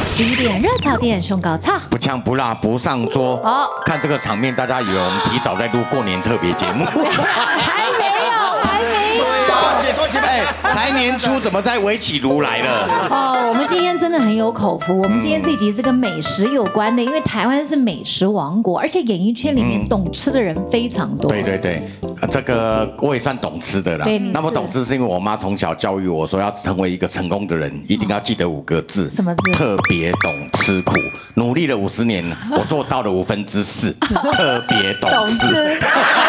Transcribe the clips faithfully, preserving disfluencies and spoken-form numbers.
十一点热炒店送高炒， 不呛不辣不上桌。 哦， 看这个场面，大家以为我们提早在录过年特别节目。 还没有，还没有。 恭喜恭喜！哎，才年初怎么在围起炉来了？ 哦，我们今天真的很有口福。我们今天这集是跟美食有关的，因为台湾是美食王国，而且演艺圈里面懂吃的人非常多。 对对对，这个我也算懂吃的啦。 对，你是那么懂吃是因为我妈从小教育我说，要成为一个成功的人，一定要记得五个字。 什么字？ 特别懂吃苦。努力了五十年，我做到了五分之四，特别懂吃。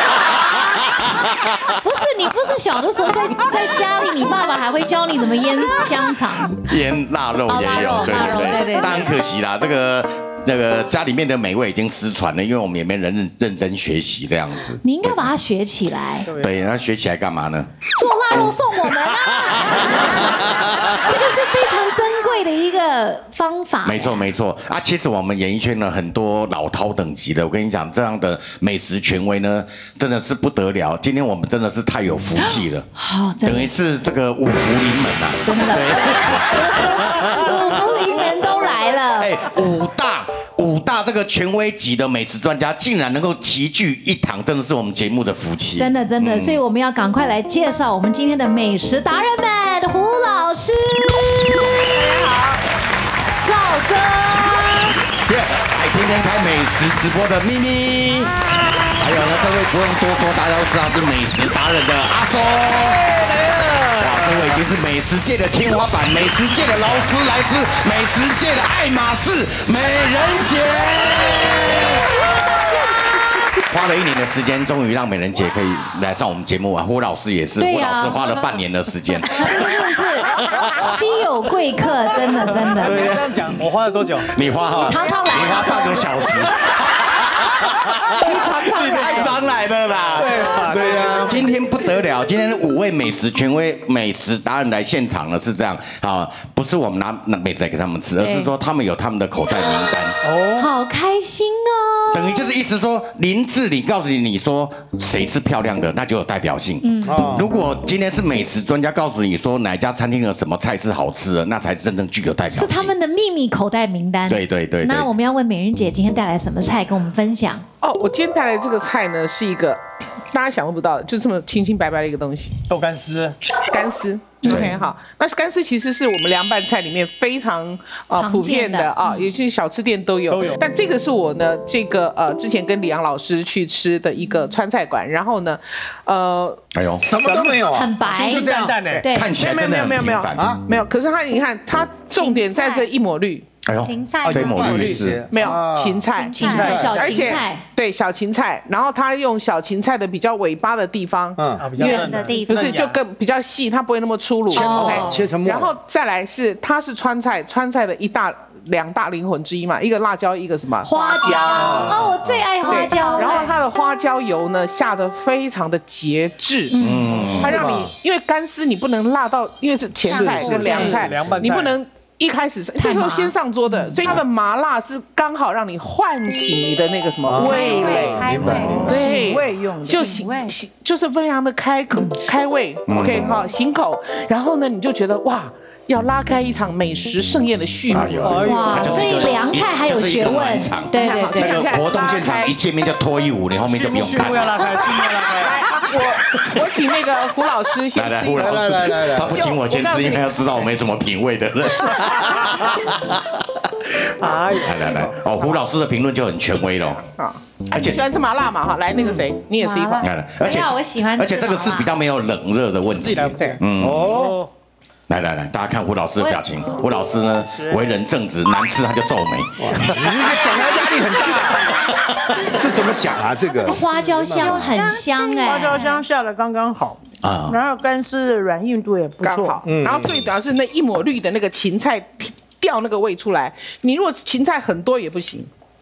不是你，不是小的时候在在家里，你爸爸还会教你怎么腌香肠、 腌腊肉也有，对对对。但很可惜啦，这个那个家里面的美味已经失传了，因为我们也没人认认真学习这样子。 你应该把它学起来。 对，那学起来干嘛呢？ 做腊肉送我们啊！这个是非常珍贵的一个方法。 没错没错啊，其实我们演艺圈呢很多老饕等级的，我跟你讲，这样的美食权威呢，真的是不得了。今天我们真的是太有福气了， 好， 等于是这个五福临门啊， 真的，五福临门都来了。 哎，五大五大这个权威级的美食专家竟然能够齐聚一堂，真的是我们节目的福气。 真的真的，所以我们要赶快来介绍我们今天的美食达人们，胡老师。大家好，赵哥。 耶，来天天开美食直播的咪咪，还有呢，这位不用多说，大家都知道是美食达人的阿松。哇，这位已经是美食界的天花板，美食界的劳斯莱斯，美食界的爱马仕美人姐。花了一年的时间，终于让美人姐可以来上我们节目啊！胡老师也是，胡老师花了半年的时间， 真的是稀有贵客，真的真的。 对，这样讲，我花了多久？ 你花哈， 常常来， 你花半个小时。 你常常来， 太常来了啦！ 对啊， 对啊，今天不得了，今天五位美食权威、美食达人来现场了，是这样啊，不是我们拿拿美食来给他们吃，而是说他们有他们的口袋名单。 哦，好开心哦！ 等于就是意思说，林志玲告诉你，你说谁是漂亮的，那就有代表性。嗯，如果今天是美食专家告诉你说哪家餐厅有什么菜是好吃的，那才真正具有代表性。 是他们的秘密口袋名单。 对对对。 那我们要问美人姐今天带来什么菜跟我们分享？ 哦，我今天带来这个菜呢，是一个大家想都不到的，就这么清清白白的一个东西， 豆干丝。 干丝。OK， 好，那干丝其实是我们凉拌菜里面非常呃普遍的啊，有些小吃店都有。 都有。 但这个是我呢，这个呃之前跟李阳老师去吃的一个川菜馆，然后呢，呃， 哎呦， 什么都没有啊， 很白， 是这样淡的， 对， 看起来真的很平凡啊，没有。可是它，你看它重点在这一抹绿。 哎呦， 芹菜， 这一抹绿是没有芹菜， 芹菜，小芹菜， 对，小芹菜。然后它用小芹菜的比较尾巴的地方， 嗯，比较嫩的地方， 不是就更比较细，它不会那么粗鲁。 OK，切成末。 然后再来是它是川菜，川菜的一大两大灵魂之一嘛，一个辣椒，一个什么花椒。哦，我最爱花椒。 然后它的花椒油呢下得非常的节制，嗯，它让你因为干丝你不能辣到，因为是前菜跟凉菜，你不能。一开始是这时候先上桌的，所以它的麻辣是刚好让你唤醒你的那个什么味蕾， 明白？ 对， 味用就醒醒就是非常的开口开胃 ，OK 好醒口，然后呢你就觉得哇。要拉开一场美食盛宴的序幕， 哇！所以凉菜还有学问，对对对。 那个活动现场一见面就脱衣舞，你后面就不用看。 序幕要拉开，序幕要拉开。 我我请那个胡老师先吃一个， 来来来来，他不请我先吃，因为要知道我没什么品味的人。来来来，哦，胡老师的评论就很权威了。啊， 而且喜欢吃麻辣嘛哈，来那个谁，你也吃一口。 而且我喜欢， 而且这个是比较没有冷热的问题。 嗯哦。 来来来，大家看胡老师的表情。胡老师呢，为人正直，难吃他就皱眉。 你这个讲他压力很大，是怎么讲啊？这个花椒香很香哎， 花椒香下的刚刚好啊，然后干丝的软硬度也不错， 然后最主要是那一抹绿的那个芹菜掉那个味出来。你如果芹菜很多也不行。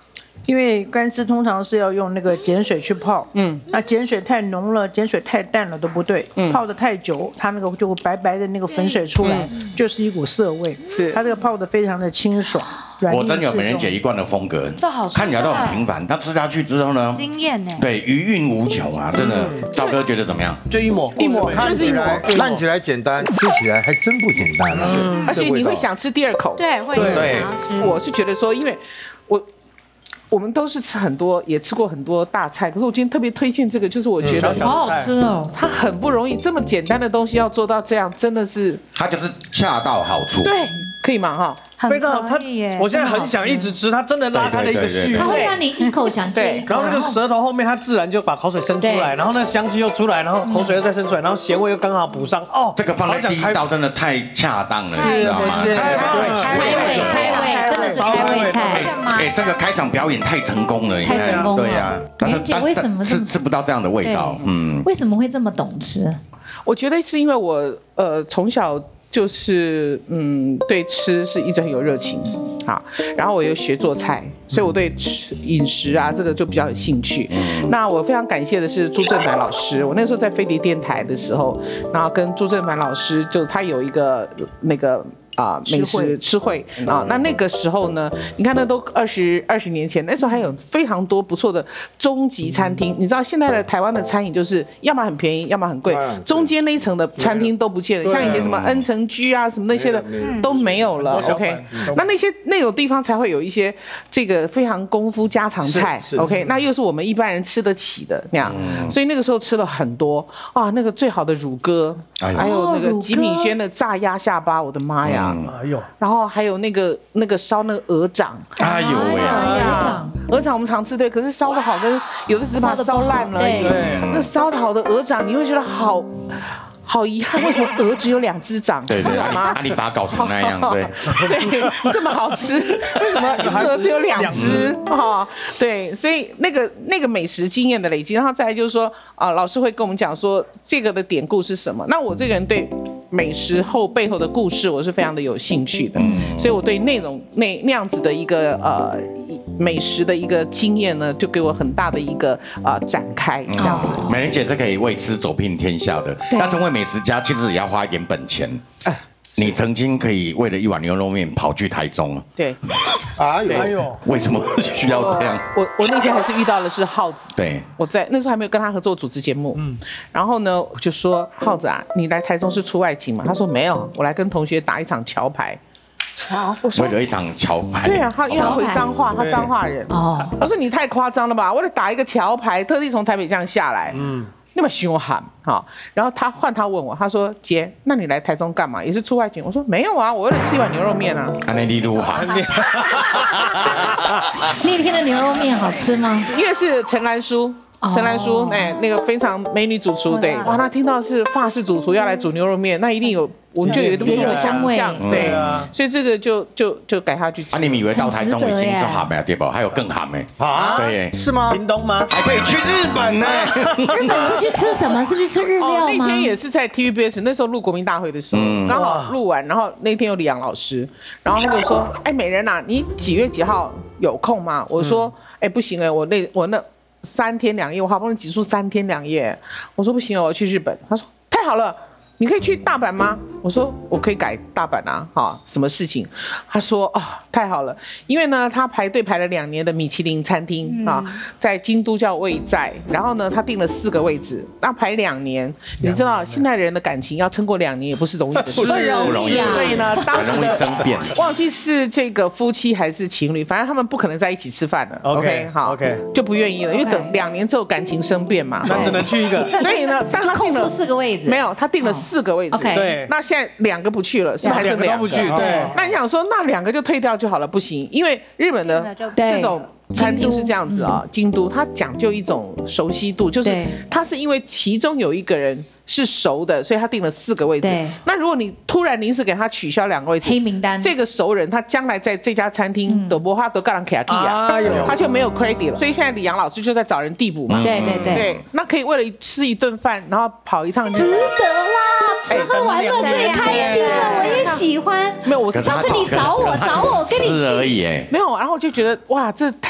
因为干丝通常是要用那个碱水去泡，嗯，那碱水太浓了，碱水太淡了都不对，嗯，泡的太久，它那个就会白白的那个粉水出来，就是一股涩味。 是， 它这个泡的非常的清爽。 果真有美人姐一贯的风格， 这好吃， 看起来都很平凡，但吃下去之后呢， 惊艳呢， 对，余韵无穷啊，真的。赵哥觉得怎么样？ 就一抹一抹， 看起来看起来简单，吃起来还真不简单啊！ 而且你会想吃第二口， 对，会对。 我是觉得说，因为我。我们都是吃很多，也吃过很多大菜，可是我今天特别推荐这个，就是我觉得好好吃哦， 它很不容易，这么简单的东西要做到这样，真的是它就是恰到好处。 对，可以吗？哈， 非常好，它我现在很想一直吃，它真的拉开了一个序， 它会让你一口想接一口， 然后那个舌头后面它自然就把口水生出来，然后那香气又出来，然后口水又再生出来，然后咸味又刚好补上。哦， 这个放在第一道真的太恰当了，你知道吗？ 是开胃开胃，真的是开胃菜。 哎，这个开场表演太成功了， 太成功了。 对呀， 美人姐为什么吃吃不到这样的味道？嗯， 为什么会这么懂吃？ 我觉得是因为我呃从小。就是嗯，对吃是一直很有热情，好，然后我又学做菜，所以我对吃饮食啊这个就比较有兴趣。那我非常感谢的是朱正凡老师，我那时候在飞碟电台的时候，然后跟朱正凡老师就他有一个那个。啊，美食吃会啊，那那个时候呢，你看那都二十二十年前，那时候还有非常多不错的中级餐厅。你知道现在的台湾的餐饮就是要么很便宜，要么很贵，中间那一层的餐厅都不见了，像以前什么恩城居啊什么那些的都没有了。OK， 那那些那种地方才会有一些这个非常功夫家常菜。OK， 那又是我们一般人吃得起的那样，所以那个时候吃了很多啊，那个最好的乳鸽，还有那个吉品轩的炸鸭下巴，我的妈呀！ 哎呦， 然后还有那个那个烧那个鹅掌， 哎呦喂， 鹅掌， 鹅掌我们常吃对，可是烧的好跟有的只是把它烧烂了而已。那烧的好的鹅掌，你会觉得好。好遗憾，为什么鹅只有两只掌？ 对对，阿里把它搞成那样，对对，这么好吃，为什么鹅只有两只？哈，对，所以那个那个美食经验的累积，然后再来就是说啊，老师会跟我们讲说这个的典故是什么。那我这个人对美食后背后的故事，我是非常的有兴趣的，所以我对那种那那样子的一个呃美食的一个经验呢，就给我很大的一个啊、呃、展开这样子。 美人姐是可以为吃走遍天下的，但成为美食家其实也要花一点本钱。你曾经可以为了一碗牛肉面跑去台中， 对， 哎呦， 为什么需要这样？ 我我那天还是遇到的是浩子， 对， 我在那时候还没有跟他合作主持节目，嗯，然后呢，我就说浩子啊，你来台中是出外景吗？他说没有，我来跟同学打一场桥牌。 好，我说为了一场桥牌。 对啊，他因为他回彰化，他彰化人。哦，我说你太夸张了吧，为了打一个桥牌，特地从台北这样下来，嗯。那么凶悍哈，然后他换他问我，他说姐，那你来台中干嘛？也是出外景？我说没有啊，我为了吃一碗牛肉面啊。 安内利路哈。 那天的牛肉面好吃吗？ 因为是陈兰书。陈兰书，哎，那个非常美女主厨，对，哇，他听到是法式主厨要来煮牛肉面，那一定有，我们就有一种想象，对，所以这个就就就改他去吃。 啊，你们以为到台中已经就好没对不？还有更好没？ 啊， 对， 是吗？ 屏东吗？ 还可以去日本呢。 日本是去吃什么？是去吃日料吗？ 那天也是在 T V B S， 那时候录国民大会的时候，刚好录完，然后那天有李阳老师，然后他就说，哎，美人啊，你几月几号有空吗？我说，哎，不行哎，我那我那。三天两夜，我好不容易挤出三天两夜，我说不行了，我要去日本。他说太好了，你可以去大阪吗？我说我可以改大阪啊，哈，什么事情？他说啊、哦，太好了，因为呢，他排队排了两年的米其林餐厅啊、嗯，在京都叫味在，然后呢，他订了四个位置，那排两年，你知道现在人的感情要撑过两年也不是容易的事， 不容易啊。 所以呢，当时的生变， 忘记是这个夫妻还是情侣，反正他们不可能在一起吃饭了。OK， 好 ，OK， 就不愿意了，因为等两年之后感情生变嘛， 那只能去一个。 所以呢，但他空出四个位置， 没有，他订了四个位置。 对， 那现在两个不去了，是不是还剩两个？ 不去，对。 那你想说，那两个就退掉就好了？不行，因为日本的这种餐厅是这样子啊，京都它讲究一种熟悉度，就是它是因为其中有一个人是熟的，所以他订了四个位置。那如果你突然临时给他取消两个位置， 黑名单， 这个熟人他将来在这家餐厅都不怕都干人卡啊，他就没有 credit 了。所以现在李阳老师就在找人递补嘛。 对对对。 对，那可以为了吃一顿饭，然后跑一趟， 值得啦！吃喝玩乐最开心了，我也喜欢。 没有，我是下次你找我找我跟你吃而已，哎， 没有。然后我就觉得哇，这太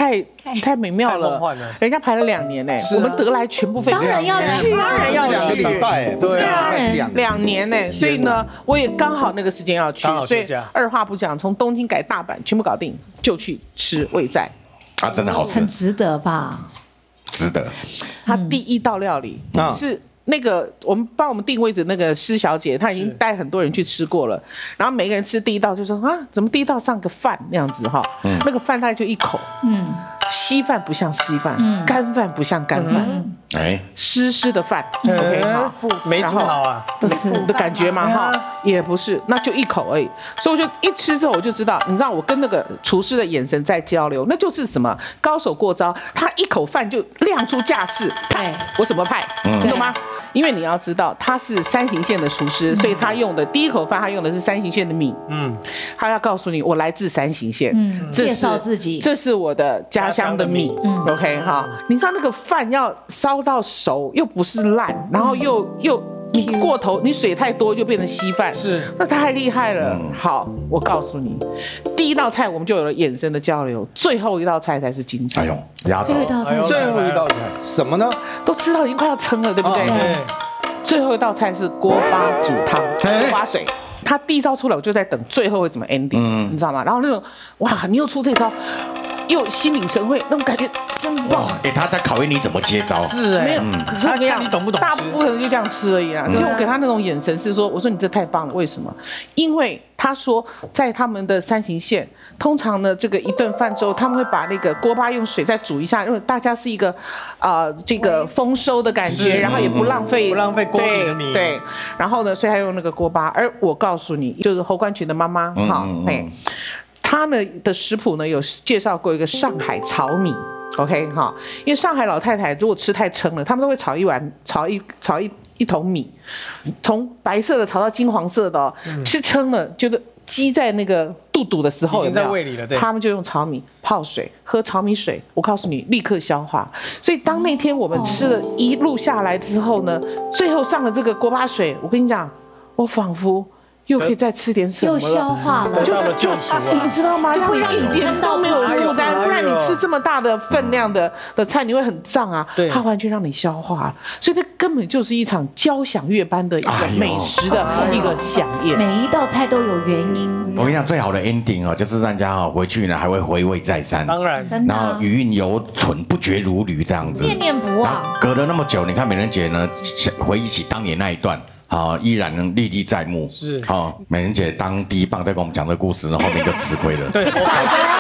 太太美妙了，人家排了两年哎，我们得来全部费， 当然要去啊， 当然要两个礼拜，对啊， 两年呢，所以呢，我也刚好那个时间要去，所以二话不讲，从东京改大阪全部搞定，就去吃味在。 啊，真的好吃， 很值得吧？ 值得。 它第一道料理是。那个我们帮我们定位置那个施小姐，她已经带很多人去吃过了，然后每个人吃第一道就说啊，怎么第一道上个饭那样子哈？嗯、那个饭大概就一口，嗯，稀饭不像稀饭，嗯，干饭不像干饭，哎、嗯，湿湿的饭、嗯、，OK 好， 没煮好啊， 不是的感觉嘛哈，也不是，那就一口而已，所以我就一吃之后我就知道，你知道我跟那个厨师的眼神在交流，那就是什么高手过招，他一口饭就亮出架势，派我什么派，嗯、你懂吗？因为你要知道他是山形县的厨师，嗯、所以他用的第一口饭他用的是山形县的米，嗯，他要告诉你我来自山形县，嗯，介绍自己，这是我的家乡的米，嗯 ，OK 哈，你知道那个饭要烧到熟又不是烂，然后又、嗯、又你过头，你水太多就变成稀饭，是，那太厉害了。嗯、好，我告诉你，第一道菜我们就有了眼神的交流，最后一道菜才是精彩。哎呦， 压轴！ 最后一道菜， 最后一道菜什么呢？ 都知道已经快要撑了，对不对？哦、最后一道菜是锅巴煮汤，锅巴水。他第一招出来，我就在等最后会怎么 ending，、嗯、你知道吗？然后那种哇，你又出这招。又心领神会，那种感觉真棒。 哎，他在考验你怎么接招。 是哎， 没有，可是我跟你讲， 你懂不懂？ 大部分人就这样吃而已啊。其实我给他那种眼神是说，我说你这太棒了，为什么？因为他说在他们的山形县，通常呢这个一顿饭之后，他们会把那个锅巴用水再煮一下，因为大家是一个啊这个丰收的感觉，然后也不浪费不浪费锅里的米。 对，然后呢，所以他用那个锅巴。而我告诉你，就是侯冠群的妈妈哈，哎。他呢的食谱呢有介绍过一个上海炒米 ，OK 哈，因为上海老太太如果吃太撑了，他们都会炒一碗炒一炒一一桶米，从白色的炒到金黄色的哦，嗯、吃撑了觉得积在那个肚肚的时候有没有， 在胃里了，对， 他们就用炒米泡水，喝炒米水，我告诉你立刻消化。所以当那天我们吃了一路下来之后呢，最后上了这个锅巴水，我跟你讲，我仿佛。又可以再吃点什么了？ 又消化了， 得到了救赎啊！ 你知道吗？让你一点都没有负担，不然你吃这么大的分量的的菜，你会很胀啊。它完全让你消化，所以它根本就是一场交响乐般的一个美食的一个飨宴。 每一道菜都有原因。 我跟你讲，最好的 ending 哦，就是让人家哦回去呢还会回味再三。 当然， 然后余韵犹存，不绝如缕这样子， 念念不忘。 隔了那么久，你看美人姐呢，回忆起当年那一段。啊，依然能历历在目。是，好，美人姐当第一棒在跟我们讲这个故事呢，后面就吃亏了。 对，